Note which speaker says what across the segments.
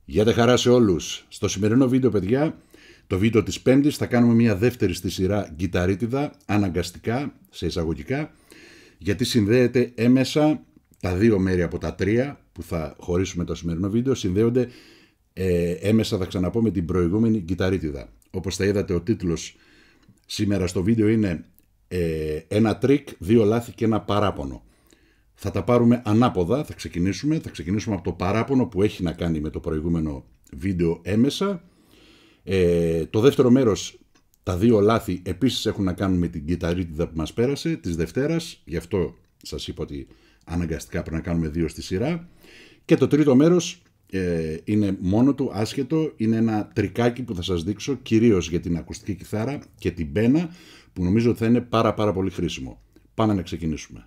Speaker 1: Γεια χαρά σε όλους. Στο σημερινό βίντεο, παιδιά, το βίντεο της Πέμπτης, θα κάνουμε μια δεύτερη στη σειρά γκιταρίτιδα, αναγκαστικά, σε εισαγωγικά, γιατί συνδέεται έμεσα τα δύο μέρη από τα τρία που θα χωρίσουμε το σημερινό βίντεο, συνδέονται έμεσα, θα ξαναπώ, με την προηγούμενη γκιταρίτιδα. Όπως θα είδατε, ο τίτλος σήμερα στο βίντεο είναι ένα τρίκ, δύο λάθη και ένα παράπονο. Θα τα πάρουμε ανάποδα, θα ξεκινήσουμε από το παράπονο που έχει να κάνει με το προηγούμενο βίντεο έμεσα. Το δεύτερο μέρος, τα δύο λάθη, επίσης έχουν να κάνουν με την κιταρίτιδα που μας πέρασε της Δευτέρας, γι' αυτό σας είπα ότι αναγκαστικά πρέπει να κάνουμε δύο στη σειρά. Και το τρίτο μέρος είναι μόνο του, άσχετο, είναι ένα τρικάκι που θα σας δείξω, κυρίως για την ακουστική κιθάρα και την πένα, που νομίζω ότι θα είναι πάρα πολύ χρήσιμο. Πάμε να ξεκινήσουμε.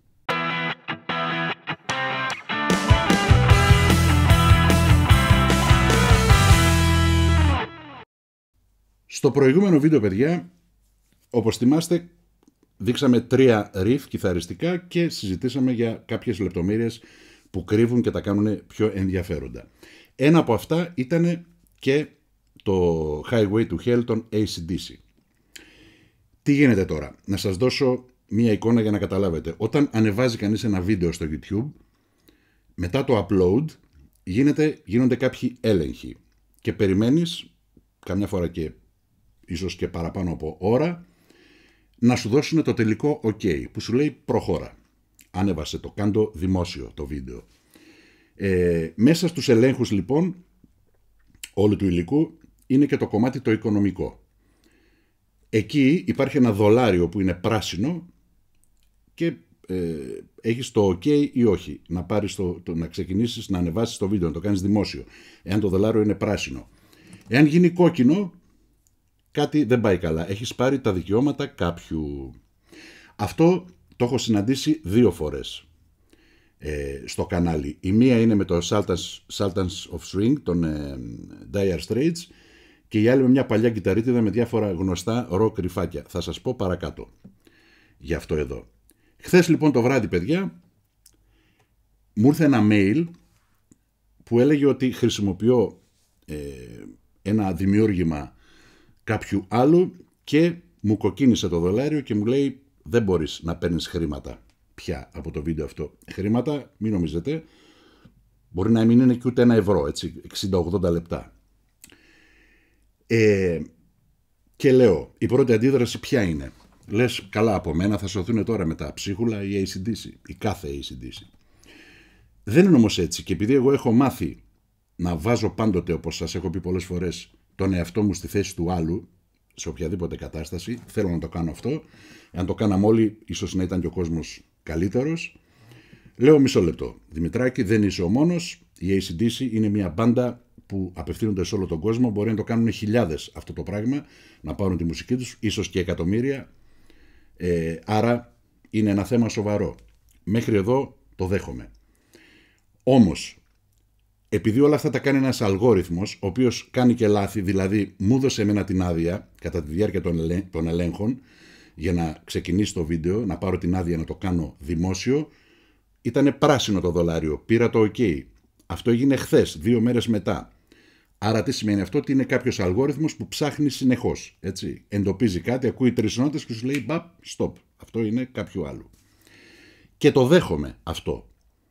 Speaker 1: Στο προηγούμενο βίντεο, παιδιά, όπως θυμάστε, δείξαμε τρία riff κιθαριστικά και συζητήσαμε για κάποιες λεπτομέρειες που κρύβουν και τα κάνουν πιο ενδιαφέροντα. Ένα από αυτά ήταν και το Highway to Hell των AC/DC. Τι γίνεται τώρα? Να σας δώσω μία εικόνα για να καταλάβετε. Όταν ανεβάζει κανείς ένα βίντεο στο YouTube, μετά το upload γίνονται κάποιοι έλεγχοι και περιμένεις, καμιά φορά και ίσως και παραπάνω από ώρα, να σου δώσουν το τελικό OK, που σου λέει προχώρα. Ανέβασε το, κάντο δημόσιο το βίντεο. Μέσα στους ελέγχους, λοιπόν, όλου του υλικού είναι και το κομμάτι το οικονομικό. Εκεί υπάρχει ένα δολάριο που είναι πράσινο και έχεις το OK ή όχι. Να πάρεις να ξεκινήσεις να ανεβάσεις το βίντεο, να το κάνεις δημόσιο. Εάν το δολάριο είναι πράσινο. Εάν γίνει κόκκινο, κάτι δεν πάει καλά. Έχεις πάρει τα δικαιώματα κάποιου. Αυτό το έχω συναντήσει δύο φορές στο κανάλι. Η μία είναι με το Sultans of Swing, τον Dire Straits, και η άλλη με μια παλιά κιταρίτιδα με διάφορα γνωστά rock ρυφάκια. Θα σας πω παρακάτω γι' αυτό εδώ. Χθες, λοιπόν, το βράδυ, παιδιά, μου ήρθε ένα mail που έλεγε ότι χρησιμοποιώ ένα δημιούργημα κάποιου άλλου και μου κοκκίνησε το δολάριο και μου λέει δεν μπορείς να παίρνεις χρήματα πια από το βίντεο αυτό. Χρήματα, μην νομίζετε, μπορεί να μην είναι και ούτε €1, έτσι, 60-80 λεπτά. Και λέω, η πρώτη αντίδραση ποια είναι? Λες, καλά, από μένα θα σωθούν τώρα με τα ψίχουλα η AC/DC, η κάθε AC/DC. Δεν είναι όμως έτσι, και επειδή εγώ έχω μάθει να βάζω πάντοτε, όπως σας έχω πει πολλές φορές, τον εαυτό μου στη θέση του άλλου, σε οποιαδήποτε κατάσταση, θέλω να το κάνω αυτό. Αν το κάναμε όλοι, ίσως να ήταν και ο κόσμος καλύτερος. Λέω, μισό λεπτό, Δημητράκη, δεν είσαι ο μόνος. Η AC/DC είναι μια μπάντα που απευθύνονται σε όλο τον κόσμο. Μπορεί να το κάνουν χιλιάδες αυτό το πράγμα, να πάρουν τη μουσική τους, ίσως και εκατομμύρια. Άρα είναι ένα θέμα σοβαρό. Μέχρι εδώ το δέχομαι. Όμως, επειδή όλα αυτά τα κάνει ένας αλγόριθμος, ο οποίος κάνει και λάθη, δηλαδή μου έδωσε εμένα την άδεια κατά τη διάρκεια των ελέγχων για να ξεκινήσει το βίντεο, να πάρω την άδεια να το κάνω δημόσιο, ήτανε πράσινο το δολάριο, πήρα το OK. Αυτό έγινε χθες, 2 μέρες μετά. Άρα τι σημαίνει αυτό? Ότι είναι κάποιος αλγόριθμος που ψάχνει συνεχώς, έτσι. Εντοπίζει κάτι, ακούει 3 νότες και σου λέει μπαπ, stop, αυτό είναι κάποιου άλλου. Και το δέχομαι αυτό.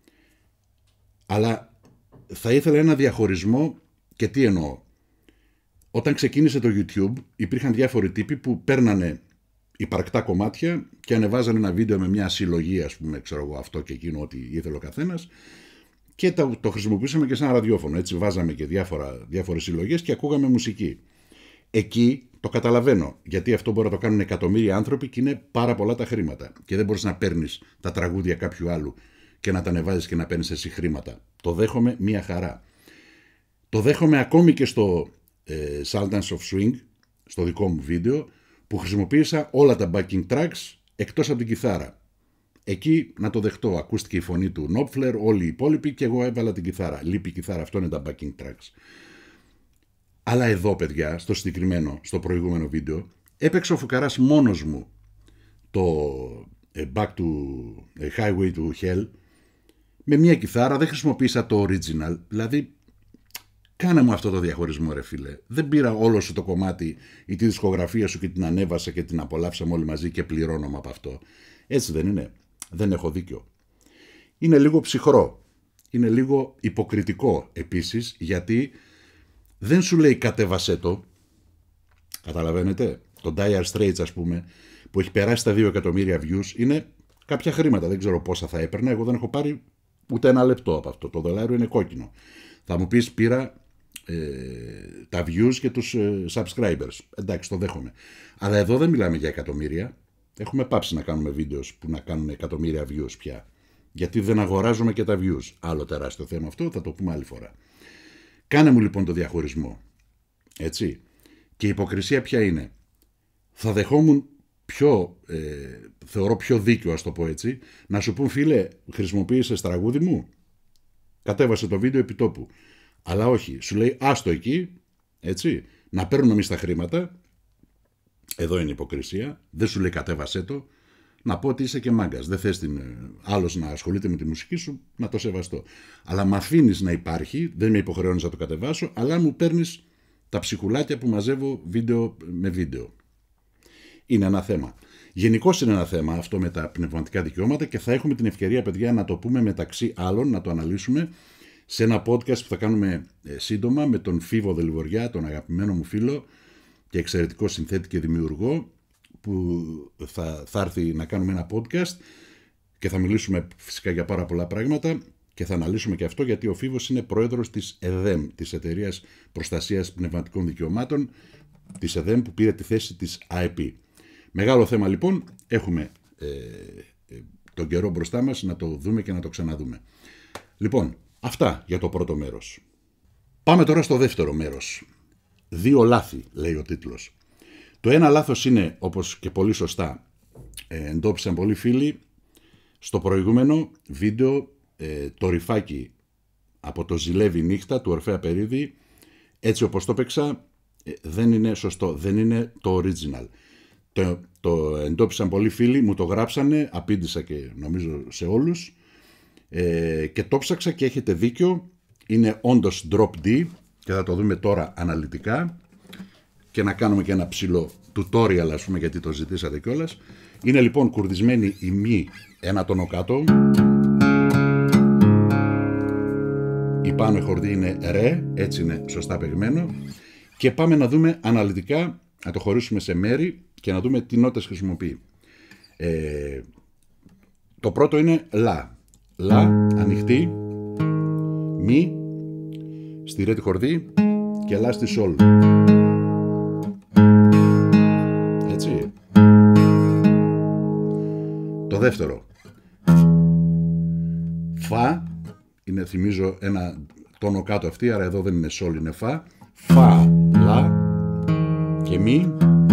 Speaker 1: Αλλά θα ήθελα ένα διαχωρισμό. Και τι εννοώ? Όταν ξεκίνησε το YouTube υπήρχαν διάφοροι τύποι που παίρνανε υπαρκτά κομμάτια και ανεβάζανε ένα βίντεο με μια συλλογή, ας πούμε, ξέρω εγώ, αυτό και εκείνο, ό,τι ήθελε ο καθένας, και το χρησιμοποιούσαμε και σαν ραδιόφωνο. Έτσι βάζαμε και διάφορες συλλογές και ακούγαμε μουσική. Εκεί το καταλαβαίνω, γιατί αυτό μπορεί να το κάνουν εκατομμύρια άνθρωποι και είναι πάρα πολλά τα χρήματα. Και δεν μπορείς να παίρνεις τα τραγούδια κάποιου άλλου και να τα ανεβάζεις και να παίρνεις εσύ χρήματα. Το δέχομαι μία χαρά. Το δέχομαι ακόμη και στο Sultans of Swing, στο δικό μου βίντεο, που χρησιμοποίησα όλα τα backing tracks εκτός από την κιθάρα. Εκεί να το δεχτώ. Ακούστηκε η φωνή του Knopfler, όλοι οι υπόλοιποι, και εγώ έβαλα την κιθάρα. Λείπει η κιθάρα, αυτό είναι τα backing tracks. Αλλά εδώ, παιδιά, στο συγκεκριμένο, στο προηγούμενο βίντεο, έπαιξε ο φουκαράς μόνος μου το Back to Highway to Hell με μια κιθάρα, δεν χρησιμοποίησα το original, δηλαδή Κάνε μου αυτό το διαχωρισμό, ρε φίλε. Δεν πήρα όλο σου το κομμάτι ή τη δισκογραφία σου και την ανέβασα και την απολαύσαμε όλοι μαζί και πληρώνομαι από αυτό. Έτσι δεν είναι? Δεν έχω δίκιο? Είναι λίγο ψυχρό. Είναι λίγο υποκριτικό επίσης, γιατί δεν σου λέει κατέβασέ το. Καταλαβαίνετε? Το Dire Straits, ας πούμε, που έχει περάσει τα 2 εκατομμύρια views, είναι κάποια χρήματα. Δεν ξέρω πόσα θα έπαιρνα. Εγώ δεν έχω πάρει ούτε ένα λεπτό από αυτό. Το δολάριο είναι κόκκινο. Θα μου πεις, πήρα τα views και τους subscribers. Εντάξει, το δέχομαι. Αλλά εδώ δεν μιλάμε για εκατομμύρια. Έχουμε πάψει να κάνουμε βίντεο που να κάνουν εκατομμύρια views πια. Γιατί δεν αγοράζουμε και τα views. Άλλο τεράστιο θέμα αυτό, θα το πούμε άλλη φορά. Κάνε μου λοιπόν το διαχωρισμό. Έτσι. Και η υποκρισία ποια είναι? Θα δεχόμουν θεωρώ πιο δίκαιο, ας το πω έτσι, να σου πούν, φίλε, χρησιμοποίησες τραγούδι μου, κατέβασε το βίντεο επί τόπου. Αλλά όχι, σου λέει άστο εκεί, έτσι, να παίρνουμε εμείς τα χρήματα. Εδώ είναι η υποκρισία. Δεν σου λέει κατέβασέ το. Να πω ότι είσαι και μάγκας. Δεν θες άλλος να ασχολείται με τη μουσική σου, να το σεβαστώ. Αλλά μ' αφήνεις να υπάρχει, δεν με υποχρεώνεις να το κατεβάσω, αλλά μου παίρνεις τα ψυχουλάκια που μαζεύω βίντεο με βίντεο. Είναι ένα θέμα. Γενικώς είναι ένα θέμα αυτό με τα πνευματικά δικαιώματα και θα έχουμε την ευκαιρία, παιδιά, να το πούμε μεταξύ άλλων, να το αναλύσουμε σε ένα podcast που θα κάνουμε σύντομα με τον Φίβο Δελιβοριά, τον αγαπημένο μου φίλο και εξαιρετικό συνθέτη και δημιουργό, που θα έρθει να κάνουμε ένα podcast και θα μιλήσουμε φυσικά για πάρα πολλά πράγματα και θα αναλύσουμε και αυτό, γιατί ο Φίβος είναι πρόεδρος της ΕΔΕΜ, της Εταιρείας Προστασίας Πνευματικών Δικαιωμάτων, της ΕΔΕΜ, που πήρε τη θέση της ΑΕΠ. Μεγάλο θέμα λοιπόν, έχουμε τον καιρό μπροστά μας να το δούμε και να το ξαναδούμε. Λοιπόν, αυτά για το πρώτο μέρος. Πάμε τώρα στο δεύτερο μέρος. 2 λάθη, λέει ο τίτλος. Το ένα λάθος είναι, όπως και πολύ σωστά εντόπισαν πολλοί φίλοι, στο προηγούμενο βίντεο το ρυφάκι από το «Ζηλεύει η νύχτα» του Ορφέα Περίδη, έτσι όπως το παίξα, δεν είναι σωστό, δεν είναι το original. Το εντόπισαν πολλοί φίλοι, μου το γράψανε, απήντησα και νομίζω σε όλους, και το ψάξα και έχετε δίκιο, είναι όντως drop D και θα το δούμε τώρα αναλυτικά και να κάνουμε και ένα ψηλό tutorial, ας πούμε, γιατί το ζητήσατε κιόλας. Είναι λοιπόν κουρδισμένη η μη ένα τόνο κάτω, η πάνω χορδή είναι ρε, έτσι είναι σωστά παιγμένο, και πάμε να δούμε αναλυτικά, να το χωρίσουμε σε μέρη και να δούμε τι νότες χρησιμοποιεί. Το πρώτο είναι λα. Λα, ανοιχτή, μη, στη ρε τη χορδή και λα στη σολ. Έτσι. Το δεύτερο. Φα, είναι, θυμίζω, ένα τόνο κάτω αυτή, άρα εδώ δεν είναι σολ, είναι φα. Φα, λα και μη.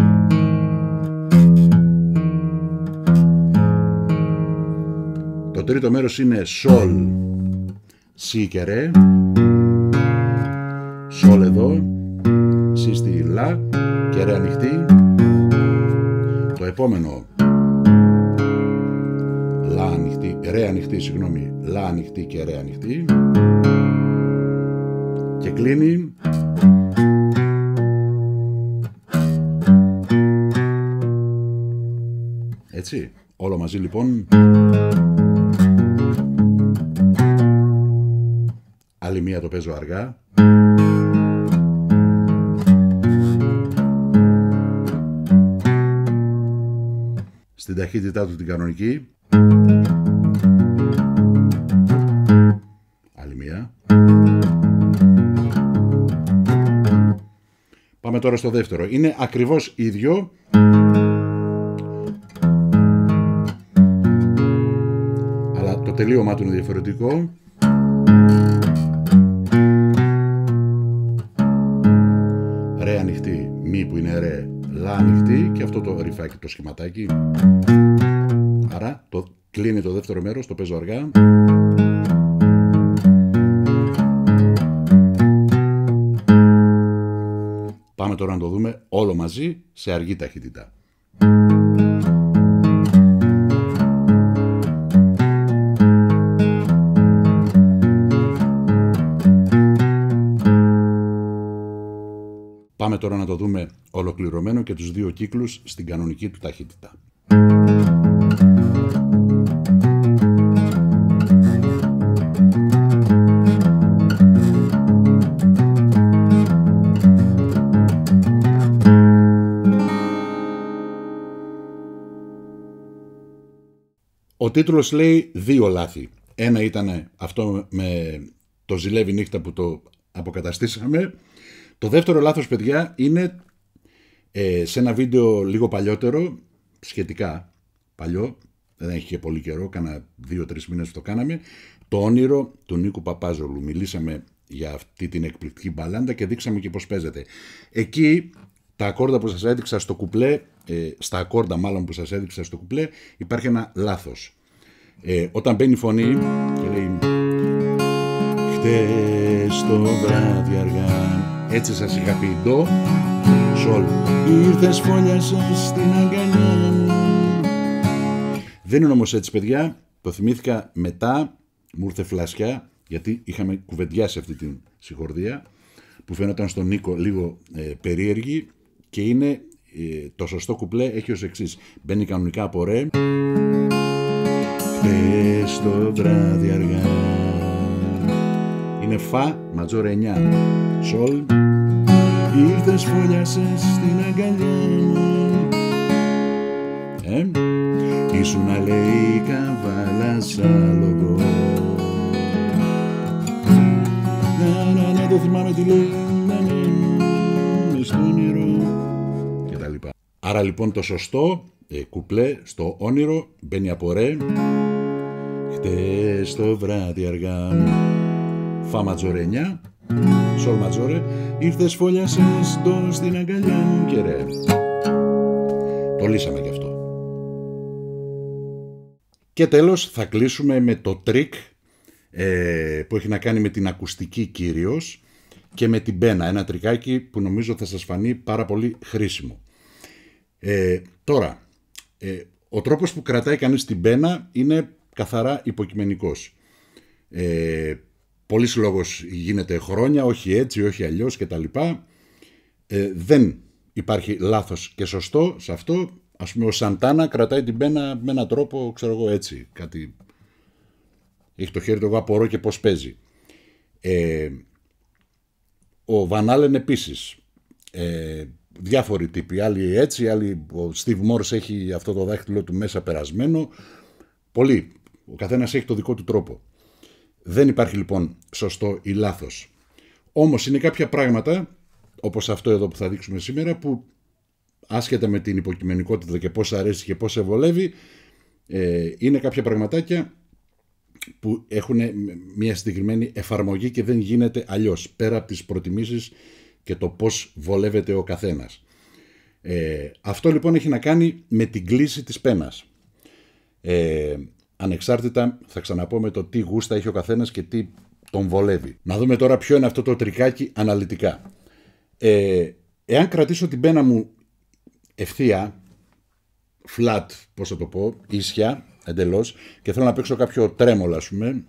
Speaker 1: Το τρίτο μέρος είναι σολ, σι και ρε, σολ εδώ, σι στη λα και ρε ανοιχτή. Το επόμενο, λα ανοιχτή, ρε ανοιχτή, συγγνώμη, λα ανοιχτή και ρε ανοιχτή, και κλείνει. Έτσι, όλο μαζί λοιπόν. Άλλη μία το παίζω αργά. Στην ταχύτητά του την κανονική. Άλλη μία. Πάμε τώρα στο δεύτερο. Είναι ακριβώς ίδιο. Αλλά το τελείωμά του είναι διαφορετικό. Ρε ανοιχτή, μη που είναι ρε, λα ανοιχτή, και αυτό το ρυφάκι, το σχηματάκι. Άρα το κλείνει το δεύτερο μέρος, το παίζω αργά. Πάμε τώρα να το δούμε όλο μαζί σε αργή ταχύτητα. Πάμε τώρα να το δούμε ολοκληρωμένο και τους δύο κύκλους στην κανονική του ταχύτητα. Ο τίτλος λέει δύο λάθη. Ένα ήταν αυτό με το ζηλεύει νύχτα που το αποκαταστήσαμε. Το δεύτερο λάθος, παιδιά, είναι σε ένα βίντεο λίγο παλιότερο, σχετικά παλιό, δεν έχει και πολύ καιρό, κάνα 2-3 μήνες που το κάναμε, το όνειρο του Νίκου Παπάζογλου. Μιλήσαμε για αυτή την εκπληκτική μπαλάντα και δείξαμε και πώς παίζεται. Εκεί τα ακόρδα που σας έδειξα στο κουπλέ, στα ακόρδα μάλλον που σας έδειξα στο κουπλέ, υπάρχει ένα λάθος. Όταν μπαίνει η φωνή και λέει χτες το βράδυ αργά, έτσι σας είχα πει, ντο, σολ, ήρθες φόλιασες στην αγκαλιά μου. Δεν είναι όμως έτσι, παιδιά, το θυμήθηκα μετά, μου ήρθε φλασιά, γιατί είχαμε κουβεντιάσει αυτή την συγχορδία που φαίνονταν στον Νίκο λίγο περίεργη, και είναι το σωστό κουπλέ έχει ως εξής. Μπαίνει κανονικά από ρε, χτες το βράδυ αργά, είναι φα ματζόρ 9, σολ, ήρθες φόλιασες στην αγκαλιά μου, ήσουν να λέει καβάλας άλογο. Να το θυμάμαι τι λέει, μες στο όνειρο και τα λοιπά. Άρα λοιπόν το σωστό κουπλέ στο όνειρο μπαίνει από ρε, χτες το βράδυ αργά, φα ματζόρε 9, σολ ματζόρε, ήρθες φόλιασες το στην αγκαλιά μου και ρε. Το λύσαμε και αυτό. Και τέλος θα κλείσουμε με το τρίκ που έχει να κάνει με την ακουστική κυρίως και με την πένα. Ένα τρικάκι που νομίζω θα σας φανεί πάρα πολύ χρήσιμο. Τώρα, ο τρόπος που κρατάει κανείς την πένα είναι καθαρά υποκειμενικός. Πολύς λόγος γίνεται χρόνια, όχι έτσι, όχι αλλιώς κτλ. Δεν υπάρχει λάθος και σωστό σε αυτό. Ας πούμε ο Σαντάνα κρατάει την πένα με έναν τρόπο, ξέρω εγώ, έτσι. Κάτι... Έχει το χέρι του, εγώ απορώ και πώς παίζει. Ο Βαν Άλεν επίσης. Διάφοροι τύποι. Άλλοι έτσι, άλλοι... Ο Στιβ Μόρς έχει αυτό το δάχτυλο του μέσα περασμένο. Πολλοί. Ο καθένας έχει το δικό του τρόπο. Δεν υπάρχει λοιπόν σωστό ή λάθος. Όμως είναι κάποια πράγματα, όπως αυτό εδώ που θα δείξουμε σήμερα, που άσχετα με την υποκειμενικότητα και πώς αρέσει και πώς σε βολεύει, είναι κάποια πραγματάκια που έχουν μια συγκεκριμένη εφαρμογή και δεν γίνεται αλλιώς, πέρα από τις προτιμήσεις και το πώς βολεύεται ο καθένας. Αυτό λοιπόν έχει να κάνει με την κλίση της πένας. Ανεξάρτητα, θα ξαναπώ, με το τι γούστα έχει ο καθένας και τι τον βολεύει. Να δούμε τώρα ποιο είναι αυτό το τρικάκι αναλυτικά. Εάν κρατήσω την πένα μου ευθεία, flat, πώς θα το πω, ίσια, εντελώς, και θέλω να παίξω κάποιο τρέμολο, ας πούμε,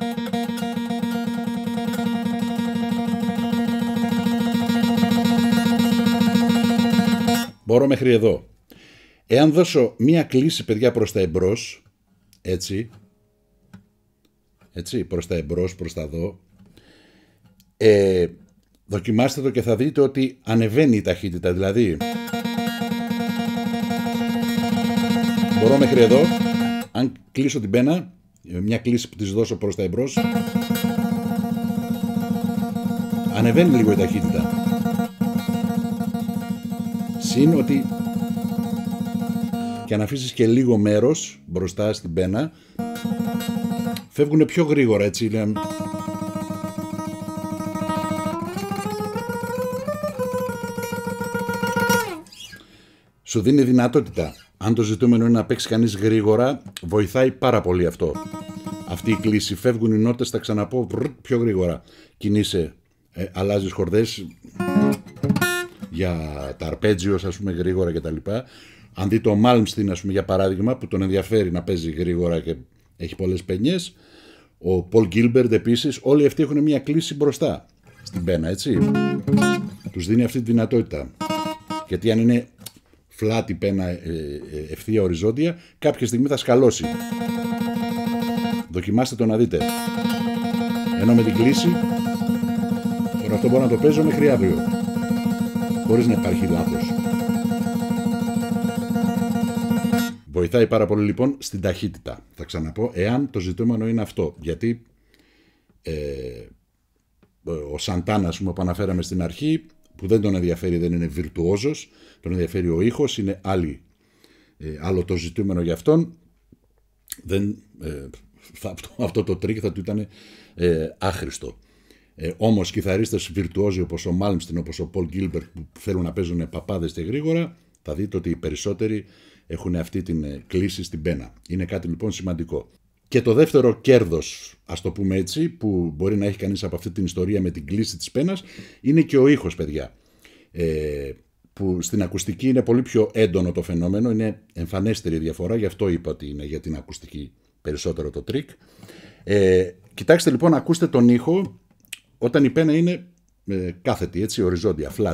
Speaker 1: μπορώ μέχρι εδώ. Εάν δώσω μία κλίση, παιδιά, προς τα εμπρός, έτσι, προς τα εμπρός, προς τα δω, δοκιμάστε το και θα δείτε ότι ανεβαίνει η ταχύτητα, δηλαδή μπορώ μέχρι εδώ, αν κλείσω την πένα, μια κλίση που της δώσω προς τα εμπρός, ανεβαίνει λίγο η ταχύτητα. Συν ότι και αν αφήσεις και λίγο μέρος μπροστά στην πένα, φεύγουν πιο γρήγορα, έτσι, λέμε. Σου δίνει δυνατότητα. Αν το ζητούμενο είναι να παίξει κανείς γρήγορα, βοηθάει πάρα πολύ αυτό. Αυτή η κλίση, φεύγουν οι νότες, θα ξαναπώ, πιο γρήγορα. Κινείσαι, αλλάζεις χορδές για τα αρπέτζιος, ας πούμε, γρήγορα κτλ. Αν δει το Μάλμστιν, ας πούμε, για παράδειγμα, που τον ενδιαφέρει να παίζει γρήγορα και έχει πολλές πενιές, ο Πολ Γκίλμπερντ επίσης, όλοι αυτοί έχουν μια κλίση μπροστά στην πένα, έτσι. τους δίνει αυτή τη δυνατότητα. Γιατί αν είναι flat η πένα ευθεία οριζόντια, κάποια στιγμή θα σκαλώσει. Δοκιμάστε το να δείτε. Ενώ με την κλίση, τώρα αυτό μπορώ να το παίζω μέχρι αύριο, χωρίς να υπάρχει λάθος. Βοηθάει πάρα πολύ λοιπόν στην ταχύτητα, θα ξαναπώ, εάν το ζητούμενο είναι αυτό. Γιατί ο Σαντάνα, ας πούμε, που αναφέραμε στην αρχή, που δεν τον ενδιαφέρει, δεν είναι βιρτουόζος, τον ενδιαφέρει ο ήχος, είναι άλλο το ζητούμενο για αυτόν, αυτό το τρίκ θα του ήταν άχρηστο. Όμως κιθαρίστες βιρτουόζοι όπως ο Μάλμστιν, όπως ο Πολ Γκίλμπερτ, που θέλουν να παίζουν παπάδες και γρήγορα, θα δείτε ότι οι περισσότεροι έχουν αυτή την κλίση στην πένα. Είναι κάτι λοιπόν σημαντικό. Και το δεύτερο κέρδος, ας το πούμε έτσι, που μπορεί να έχει κανείς από αυτή την ιστορία με την κλίση της πένας, είναι και ο ήχος, παιδιά. Που στην ακουστική είναι πολύ πιο έντονο το φαινόμενο, είναι εμφανέστερη διαφορά, γι' αυτό είπα ότι είναι για την ακουστική περισσότερο το τρίκ. Κοιτάξτε λοιπόν, ακούστε τον ήχο όταν η πένα είναι κάθετη, έτσι, οριζόντια, flat.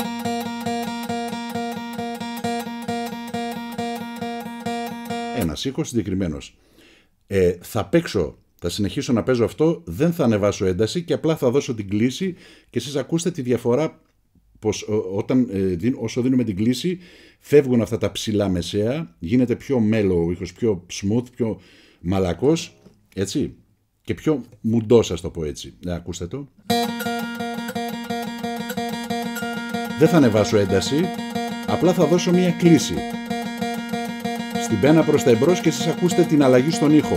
Speaker 1: Ένας ήχος συγκεκριμένος. Θα συνεχίσω να παίζω αυτό, δεν θα ανεβάσω ένταση και απλά θα δώσω την κλίση και εσείς ακούστε τη διαφορά, πως όσο δίνουμε την κλίση φεύγουν αυτά τα ψηλά μεσαία, γίνεται πιο mellow ο ήχος, πιο smooth, πιο μαλακός, έτσι, και πιο μουντός, ας το πω έτσι. Ακούστε το. Δεν θα ανεβάσω ένταση, απλά θα δώσω μία κλίση στην πένα προς τα εμπρός και εσείς ακούστε την αλλαγή στον ήχο.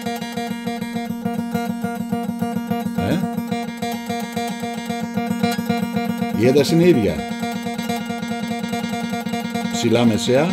Speaker 1: Η ένταση είναι ίδια. Ψηλά μεσαία.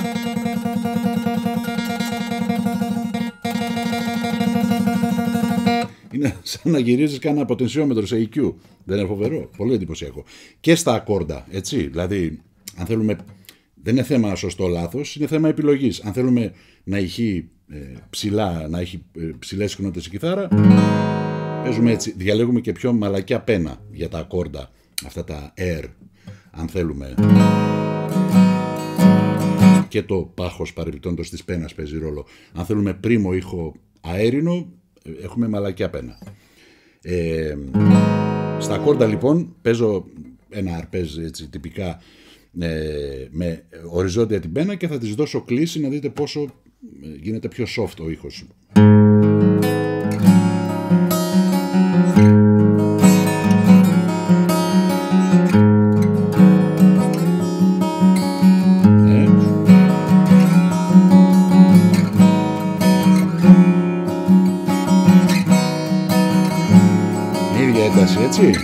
Speaker 1: Είναι σαν να γυρίζεις κάνα ποτενσιόμετρο σε EQ. Δεν είναι φοβερό? Πολύ εντυπωσιακό. Και στα ακόρντα, έτσι. Δηλαδή, αν θέλουμε, δεν είναι θέμα σωστό λάθος, είναι θέμα επιλογής. Αν θέλουμε να ηχεί ψηλά, να έχει ψηλές συχνότητες η κιθάρα, παίζουμε έτσι. Διαλέγουμε και πιο μαλακιά πένα για τα ακόρντα. Αυτά τα air, αν θέλουμε. Και το πάχος παρεμπιπτόντως της πένας παίζει ρόλο. Αν θέλουμε πρίμο ήχο αέρινο, έχουμε μαλακιά πένα. Στα ακόρντα λοιπόν παίζω ένα αρπέζ έτσι τυπικά με οριζόντια την πένα και θα της δώσω κλίση να δείτε πόσο γίνεται πιο soft ο ήχος. Έτσι.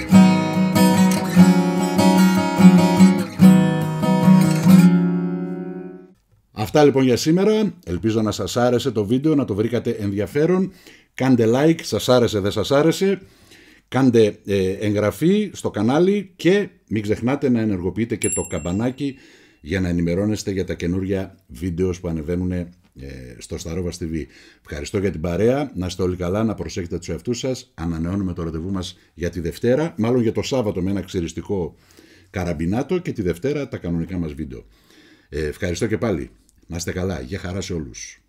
Speaker 1: Αυτά λοιπόν για σήμερα. Ελπίζω να σας άρεσε το βίντεο, να το βρήκατε ενδιαφέρον. Κάντε like, σας άρεσε, δεν σας άρεσε. Κάντε εγγραφή στο κανάλι και μην ξεχνάτε να ενεργοποιείτε και το καμπανάκι για να ενημερώνεστε για τα καινούργια βίντεο που ανεβαίνουν στο Σταρόβας TV. Ευχαριστώ για την παρέα, να είστε όλοι καλά, να προσέχετε τους εαυτούς σας. Ανανεώνουμε το ραντεβού μας για τη Δευτέρα, μάλλον για το Σάββατο με ένα ξυριστικό καραμπινάτο και τη Δευτέρα τα κανονικά μας βίντεο. Ευχαριστώ και πάλι, να είστε καλά, για χαρά σε όλους.